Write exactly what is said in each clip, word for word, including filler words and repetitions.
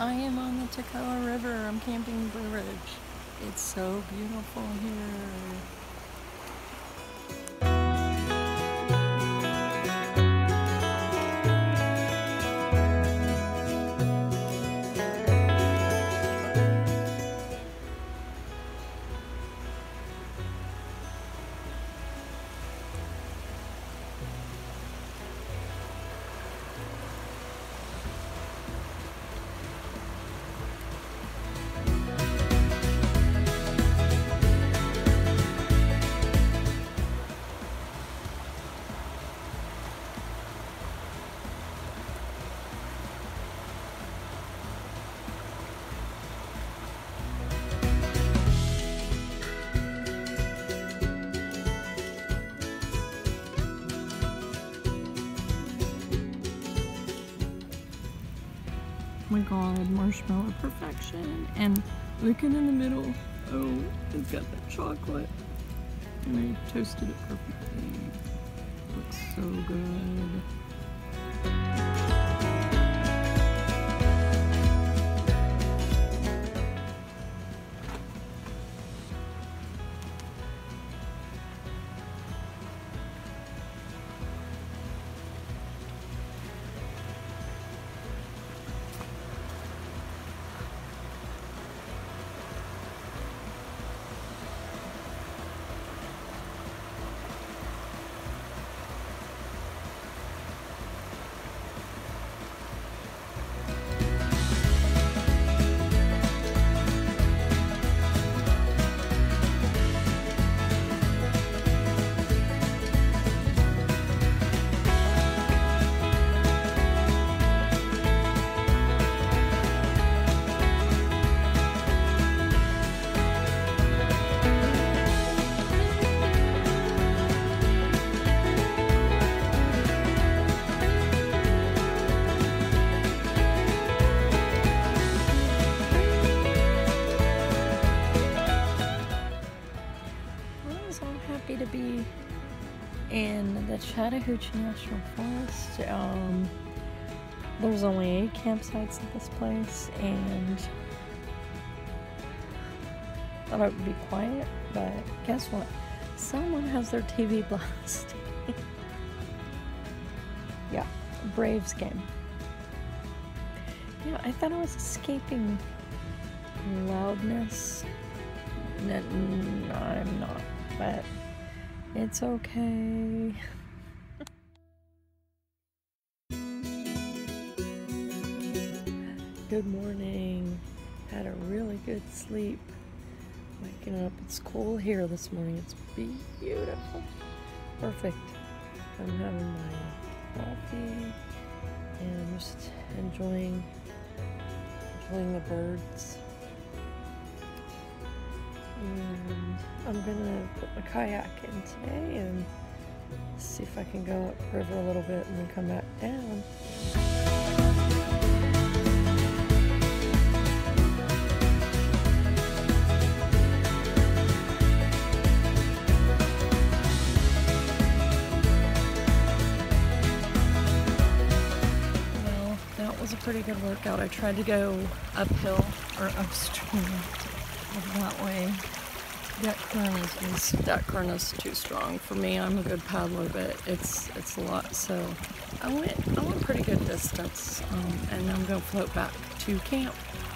I am on the Toccoa River. I'm camping Blue Ridge. It's so beautiful here. Oh my god, marshmallow perfection. And looking in the middle, oh, it's got that chocolate. And I toasted it perfectly. Looks so good. To be in the Chattahoochee National Forest. Um, there's only eight campsites at this place, and I thought it would be quiet, but guess what? Someone has their T V blasting. Yeah, Braves game. Yeah, I thought I was escaping loudness. No, I'm not, but it's okay. Good morning. Had a really good sleep. Waking up. It's cool here this morning. It's beautiful. Perfect. I'm having my coffee and I'm just enjoying enjoying the birds. And I'm gonna put my kayak in today and see if I can go upriver a little bit and then come back down. Well, that was a pretty good workout. I tried to go uphill or upstream that way. That current is that current is too strong for me. I'm a good paddler, but it's it's a lot. So I went I went pretty good distance, um, and I'm gonna float back to camp.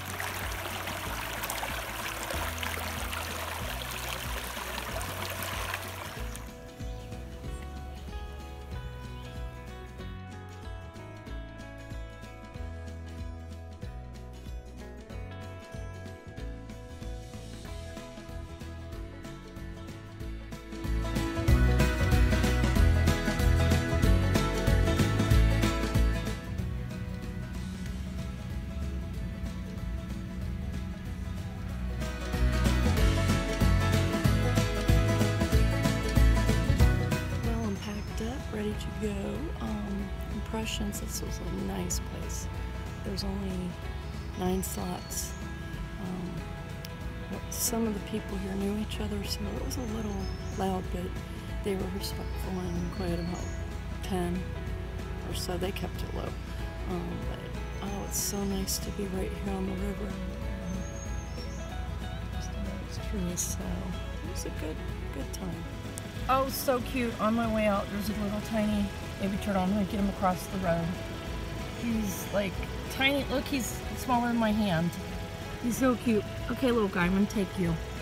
Ready to go. Um, impressions, this was a nice place. There's only nine slots. Um, some of the people here knew each other, so it was a little loud, but they were respectful and quiet. About ten or so, they kept it low. Um, but, oh, it's so nice to be right here on the river. Just those trees, so it was a good, good time. Oh, so cute. On my way out, there's a little tiny baby turtle. I'm going to get him across the road. He's like tiny. Look, he's smaller than my hand. He's so cute. Okay, little guy, I'm going to take you.